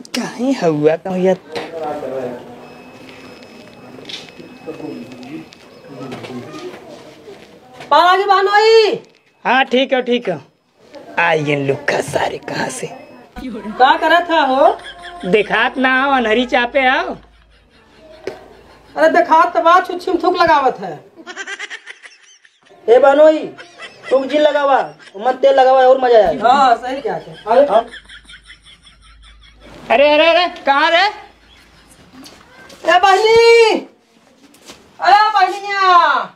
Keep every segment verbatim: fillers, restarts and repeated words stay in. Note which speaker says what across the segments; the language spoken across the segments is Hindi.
Speaker 1: कहीं हुआ कहीं यार।
Speaker 2: पाला की बहनोई।
Speaker 1: हाँ ठीक है ठीक है। आइए लुक्का सारे कहाँ से?
Speaker 2: क्या करा था हो?
Speaker 1: दिखात ना आओ अनहरी चापे आओ।
Speaker 2: अरे दिखात तो बात छुच्छी थूक लगावत है। ए बहनोई थूक जी लगावा मत तेल लगावा और मजा आएगा। हाँ सही क्या है। अरे हाँ।
Speaker 1: अरे अरे अरे कहाँ रे?
Speaker 2: ए बहनी, अरे बहनिया,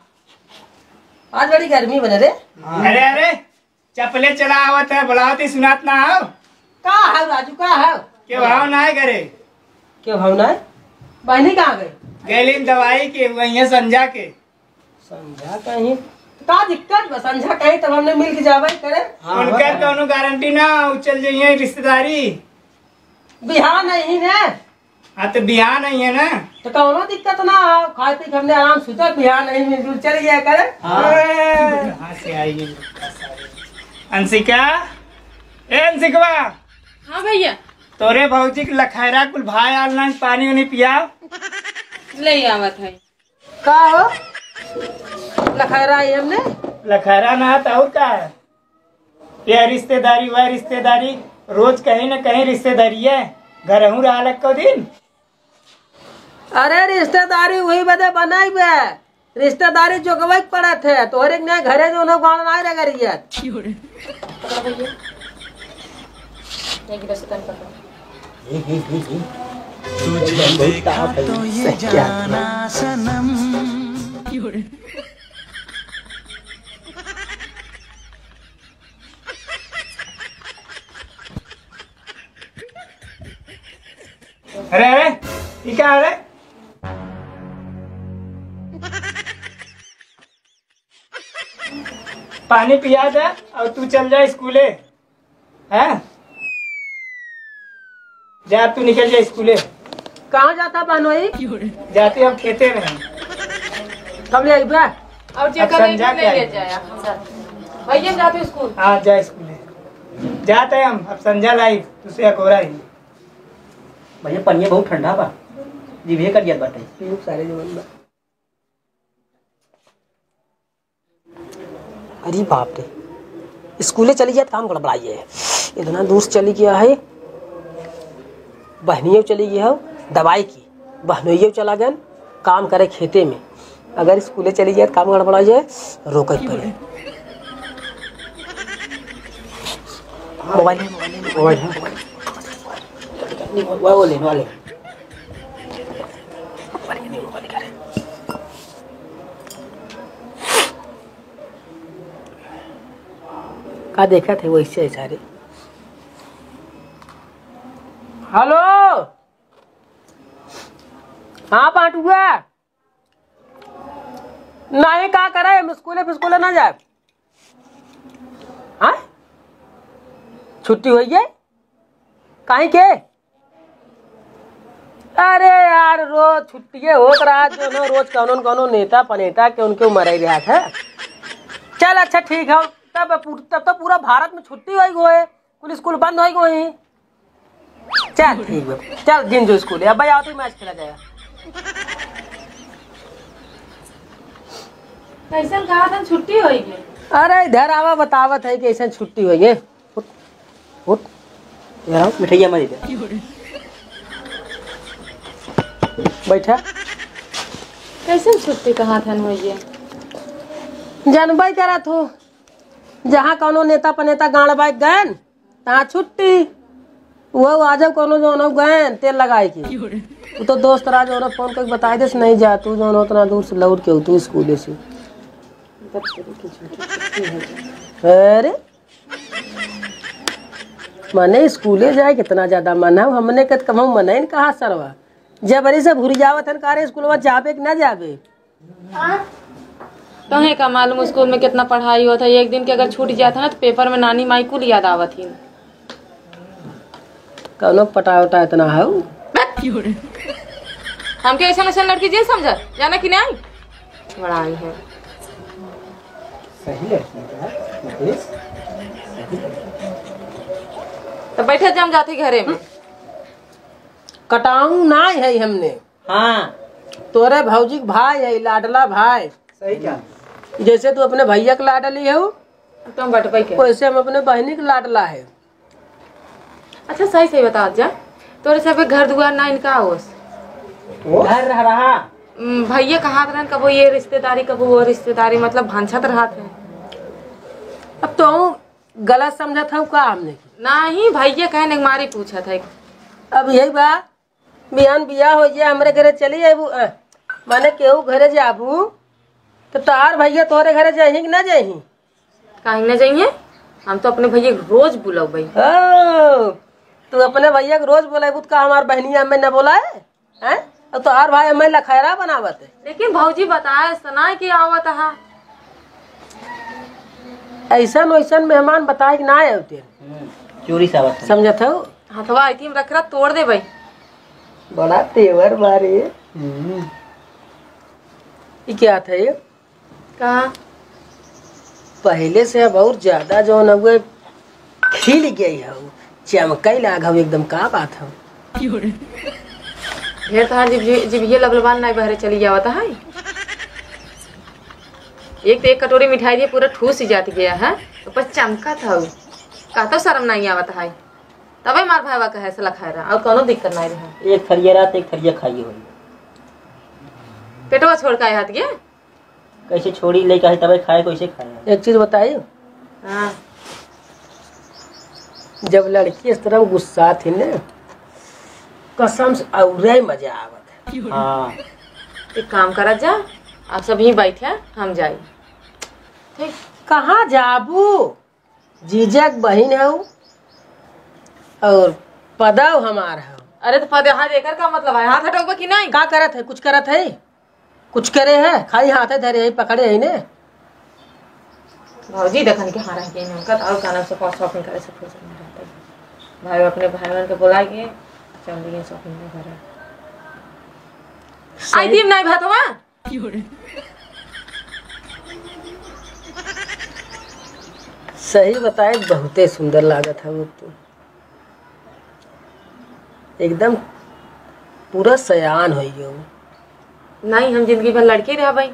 Speaker 2: आज बड़ी गर्मी बने रे।
Speaker 1: अरे अरे चपले चला आवत है बुलावती सुनात ना आओ।
Speaker 2: का है राजू का है?
Speaker 1: के भाव ना है करे?
Speaker 2: क्यों भावना है? बहनी कहाँ गई?
Speaker 1: गैलिन दवाई के वही संजा के।
Speaker 2: संझा कहीं का दिक्कत बस संझा कहीं तब हमने मिल के जावे करे।
Speaker 1: उनकर कोनो गारंटी ना चल जाइए रिश्तेदारी।
Speaker 2: बिहार नहीं है
Speaker 1: हाँ तो बिहार नहीं है ना
Speaker 2: तो कोनो दिक्कत ना। खाए पी हमने आराम सुता बिहार नहीं मिलजुल चले जाए करे।
Speaker 1: कहाँ से आएगी अंशिका? ए अंशिका।
Speaker 3: हाँ भैया।
Speaker 1: तोरे भौजी के लखैरा कुल भाई ऑनलाइन पानी उनी पियाओ।
Speaker 3: ले आवत है।
Speaker 2: का हो लखैरा है हमने?
Speaker 1: लखैरा ना तो और का है? यह रिश्तेदारी वह रिश्तेदारी रोज कहीं न कहीं रिश्तेदारी है। घर हूँ रहा को दिन।
Speaker 2: अरे रिश्तेदारी वही बदे बनाई बे। रिश्तेदारी जो गवाई पड़े थे तो हर एक नए घरे जो ना गाँव ना रह गई।
Speaker 4: तुझे देखा तो ये जाना सनम।
Speaker 1: अरे अरे ये क्या है? पानी पिया दे और तू चल जा स्कूले। हैं? जा तू निकल जा स्कूले।
Speaker 2: कहाँ जाता बहनोई?
Speaker 1: जाते हम खेते में।
Speaker 2: कब ले आई बे?
Speaker 3: और चेकर नहीं ले जाया भैया जाते स्कूल।
Speaker 1: हाँ जा स्कूले जाते हैं हम। अब संजा लाइव तुझसे अकोरा ही।
Speaker 2: भैया पनिया बहुत ठंडा बा जीभे कर दिया बाटे सारे जीवन में। अरे बाप रे स्कूले चली जाए काम गड़बड़ाई है। इतना दूर चली गया है। बहनियों चली गई है दवाई की। बहनोइयों चला गया काम करे खेते में। अगर स्कूले चली जाए काम गड़बड़ा जाए रोक पड़े। मोबाइल है मोबाइल है मोबाइल वाले वाले का देखा थे वैसे सारे। हेलो हाँ पाटुआ नहीं का करे स्कूले फिस्कूले ना जाए। हाँ छुट्टी हुई है कहीं के? अरे यार रोज छुट्टी होत रहा जो ना रोज कौन कौन नेता पनेता के उनके उमर ही रहा था। चल अच्छा ठीक है तब तब तो पूरा भारत में छुट्टी हो गई है कुल स्कूल बंद हो गई। चल ठीक है चल दिन जो स्कूल है अब भाई आओ तो मैच खेला जाएगा।
Speaker 3: कैसे कहा था छुट्टी होगी?
Speaker 2: अरे इधर आवा बतावत है कि ऐसा छुट्टी हुई है। उठ उठ यार मिठाइया मत दे बैठा।
Speaker 3: कैसे छुट्टी कहाँ था भैया?
Speaker 2: जानबाई करा थो जहाँ कोनो नेता पनेता गाड़ बाइक गए तहाँ छुट्टी। वो आज कोनो जो गए तेल लगाए की वो तो दोस्त रहा जो फोन करके बताए दे नहीं जा तू जो उतना दूर से लौट के तू स्कूल से। अरे मने स्कूले जाए कितना ज्यादा मना हमने कम मना कहा सरवा जबरी से भूरी जावत है कारे स्कूल जाबे कि ना जाबे।
Speaker 3: तुम्हें का मालूम स्कूल में कितना पढ़ाई होता है। एक दिन के अगर छूट जाता ना तो पेपर में नानी माई कुल याद आवत ही।
Speaker 2: कौनो पटा उटा इतना है
Speaker 3: हमके ऐसा ऐसा लड़की जी समझा जाना कि नहीं बड़ाई है।
Speaker 2: सही
Speaker 3: तो बैठे जम जाते घरे में।
Speaker 2: कटाऊ ना है हमने।
Speaker 4: हाँ
Speaker 2: तोरे भौजी के भाई है, लाडला भाई।
Speaker 4: सही क्या।
Speaker 2: जैसे तू अपने भैया के लाडली है
Speaker 3: तुम बटवाई के
Speaker 2: वैसे हम अपने बहनी के लाडला है।
Speaker 3: अच्छा सही सही बता जा, तोरे सब घर दुआर ना इनका होस
Speaker 4: घर रह रहा।
Speaker 3: हम्म, भैया कहा रहन कबो ये रिश्तेदारी कबो वो रिश्तेदारी, मतलब भांछत रहत है।
Speaker 2: अब तो गलत समझा था का हमने की।
Speaker 3: नहीं भैया कहने के मारी पूछा था।
Speaker 2: अब यही बात बिहान बिया हो जाए हमरे घरे चली आबू, माने केहू घरे जाबू तो तार भैया तोहरे घरे जाही कि ना जाही?
Speaker 3: कहीं न जाइए, हम तो अपने भैया के रोज बुलाओ।
Speaker 2: तू अपने भैया के रोज बोलेबू का हमार बहनिया हमें न बोलाए हैं? अब तो हर भाई हमें लखैरा बनावत है।
Speaker 3: लेकिन भौजी बताए सुनाए कि आवत है
Speaker 2: ऐसा वैसन मेहमान बताए कि ना आते
Speaker 4: चोरी सावत
Speaker 2: समझत हो।
Speaker 3: हथवा आई थी हम रख रहा तोड़ दे भाई।
Speaker 2: बड़ा तेवर मारे ये क्या था ये?
Speaker 3: कहा
Speaker 2: पहले से अब और ज्यादा जो न हुए खिल गई है, चमकई लाग हो एकदम। का बात हो
Speaker 3: ढेर तो जब जब ये लबलबान नहीं बहरे चली जावत है। एक तो एक कटोरी मिठाई दिए पूरा ठूस ही जाती गया है, तो बस चमका था का तो शर्म नहीं आवत है। तबे मार भाईवा कहे से लखाए रहा और कोनो दिक्कत नहीं रहा।
Speaker 4: एक थरिया रात एक थरिया खाई हो।
Speaker 3: पेटवा छोड़ के आए हाथ गया
Speaker 4: कैसे छोड़ी ले कहे तबे खाए कैसे खाए।
Speaker 2: एक चीज बताई,
Speaker 3: हाँ
Speaker 2: जब लड़की इस तरह गुस्सा थी न कसम से और मजा आवत है।
Speaker 4: हाँ
Speaker 3: एक काम करा जा, आप सब यहीं बैठे हम जाए। ठीक
Speaker 2: कहाँ जाबू? जीजक बहन है और पदव हमार है।
Speaker 3: अरे तो पदे हाथ देकर का मतलब है, हाथ हटाओगे कि नहीं?
Speaker 2: का करत है? कुछ करत है? कुछ करे है? खाली हाथ धरे है पकड़े है ने।
Speaker 3: भौजी देखन के हारा के उनका और कानम से पास शॉपिंग करे से फुर्सत नहीं रहता है। भाई अपने भाई बहन के बुलाएंगे चल दिए शॉपिंग में करे। आई थी नहीं भातवा
Speaker 2: सही बताए बहुते सुंदर लागत है वो तो, एकदम पूरा सयान हो गयो।
Speaker 3: नहीं हम जिंदगी भर लड़के रह भाई।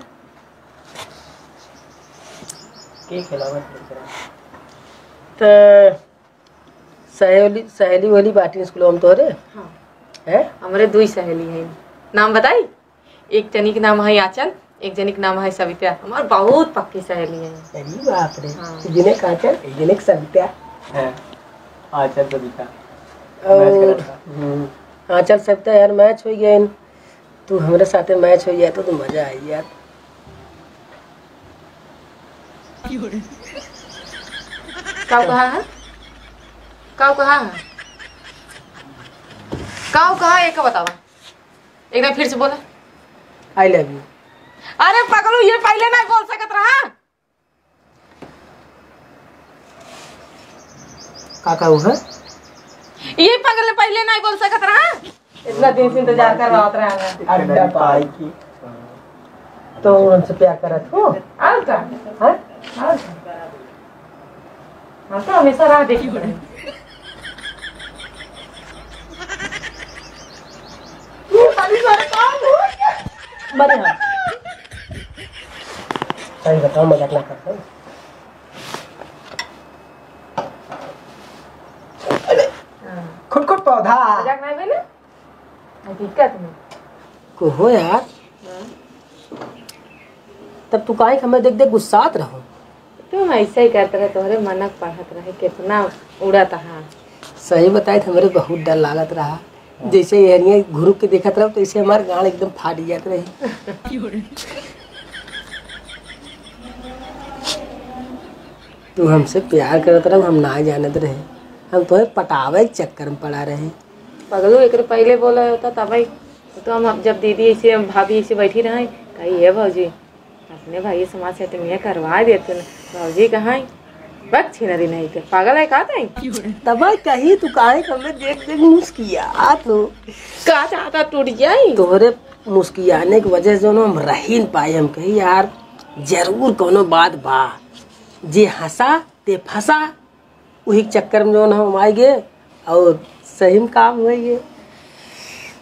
Speaker 4: के खिलावत
Speaker 2: तो सहेली सहेली वाली बाटी स्कूल हम तोरे
Speaker 3: हाँ
Speaker 2: है।
Speaker 3: हमारे दो ही सहेली है, नाम बताई। एक जनी के नाम है आंचल, एक जनी के नाम है सविता। हमारे बहुत पक्की सहेली है।
Speaker 2: अरे बाप रे।
Speaker 3: हाँ।
Speaker 2: जिने काचल जिने सविता
Speaker 4: है। अच्छा तो दिखा
Speaker 2: और हाँ चल सविता यार मैच हो गया, तू हमारे साथे मैच हो गया तो, तो मजा आई यार।
Speaker 3: काऊ कहा है काऊ कहा है काऊ कहा एक बतावा एक बार फिर से बोला।
Speaker 2: I love you.
Speaker 3: अरे पगलू ये पहले नहीं बोल सकत रहा।
Speaker 2: का कहू है?
Speaker 3: ये पगल पहले नहीं बोल सकत रहा। इतना दिन से इंतजार कर रहा था।
Speaker 2: अड्डा पाई की तो उनसे प्यार करत हो।
Speaker 3: और का
Speaker 2: हाँ?
Speaker 3: और हम तो हमेशा राह देखी पड़े।
Speaker 2: बड़े हाँ सही बताओ मजाक ना करते हो। खुद खुद पौधा
Speaker 3: मजाक नहीं भेले हकीकत में
Speaker 2: को हो यार। तब तू काहे हमें देख देख गुस्सात रहो।
Speaker 3: तुम ऐसे ही करते रहे, तोहरे मनक पढ़त रहे कितना उड़त हा।
Speaker 2: सही बताए तो हमारे बहुत डर लागत रहा। जैसे एरिया घुर के देखत रहो तो ऐसे हमारे गाड़ एकदम फाट जात रही। तू हमसे प्यार करत रहो, हम ना जानत रहे, हम तुम्हें पटावे के चक्कर में पड़ा रहे।
Speaker 3: पगलू एक पहले बोला होता तब तो हम जब दीदी ऐसे भाभी ऐसे बैठी रहे कही है भौजी अपने भाई समाज से तुम्हें करवा देते न। भौजी कहाँ बक छिनरी नहीं थे पागल है कहा
Speaker 2: तब कही तू काहे हमें देख देख मुस्किया तो
Speaker 3: का चाहता टूट जाए।
Speaker 2: तोहरे मुस्कियाने की वजह से जो हम रही न पाए, हम कही यार जरूर कोनो बात बा। जे हंसा ते फंसा वही चक्कर में जो हम आए गए और सही में काम हुए ये।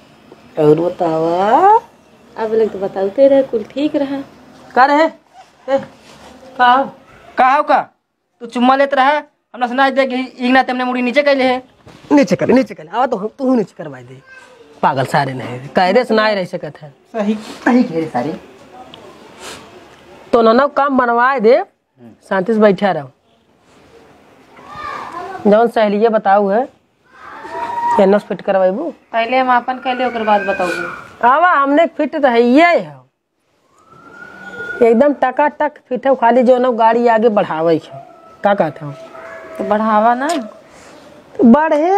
Speaker 2: और बतावा
Speaker 3: अब लग तो बताते रहे कुल ठीक रहा।
Speaker 2: का रहे ए, का
Speaker 5: का का तू चुम्मा लेत रहा हमरा सुनाई दे कि इगना तुमने मुड़ी नीचे कैले है।
Speaker 2: नीचे कर नीचे कर आवा तो हम तू नीचे करवाई दे पागल सारे नहीं कहरे से ना रह सकत है
Speaker 5: सही सही कह रे सारे
Speaker 2: तो ना काम बनवाए दे शांति से बैठा रहो जौन सहेलिए बताऊ है एनस फिट करवाइबू
Speaker 3: पहले हम अपन कैले ओकर बाद बताऊँ।
Speaker 2: आवा हमने फिट तो है ये है एकदम टका टक फिट है खाली जो ना गाड़ी आगे बढ़ावे है का कहता हूँ
Speaker 3: तो बढ़ावा ना
Speaker 2: बढ़े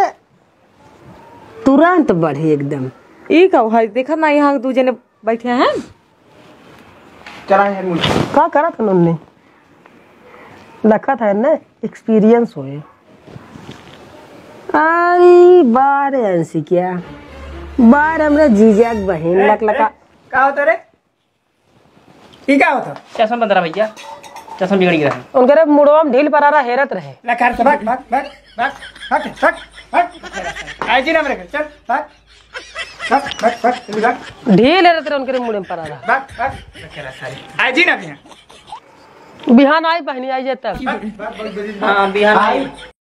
Speaker 2: तुरंत बढ़े एकदम
Speaker 3: ई का है देखा ना यहाँ दू जने बैठे हैं
Speaker 5: चला है मुड़ी
Speaker 2: का करा था उन्होंने रखा था ना एक्सपीरियंस होए अरे बार अंशी क्या बार हमरा जीजा के बहन लक लका
Speaker 1: का होता रे ठीक है होता
Speaker 5: चश्मा बंद रहा भैया चश्मा बिगड़ गया है।
Speaker 2: उनके मुड़वा में ढील परारा हेरत रहे
Speaker 1: लकार से भाग भाग भाग भाग भाग भाग भाग आई जी ना मेरे चल भाग भाग भाग भाग जल्दी भाग
Speaker 2: ढील हेरत रहे उनके मुड़े में परारा
Speaker 1: भाग भाग लकार सारी आई जी ना भैया
Speaker 2: बिहान आई बहनी आई जे तक
Speaker 1: भाग भाग भाग
Speaker 5: हाँ बिहान आई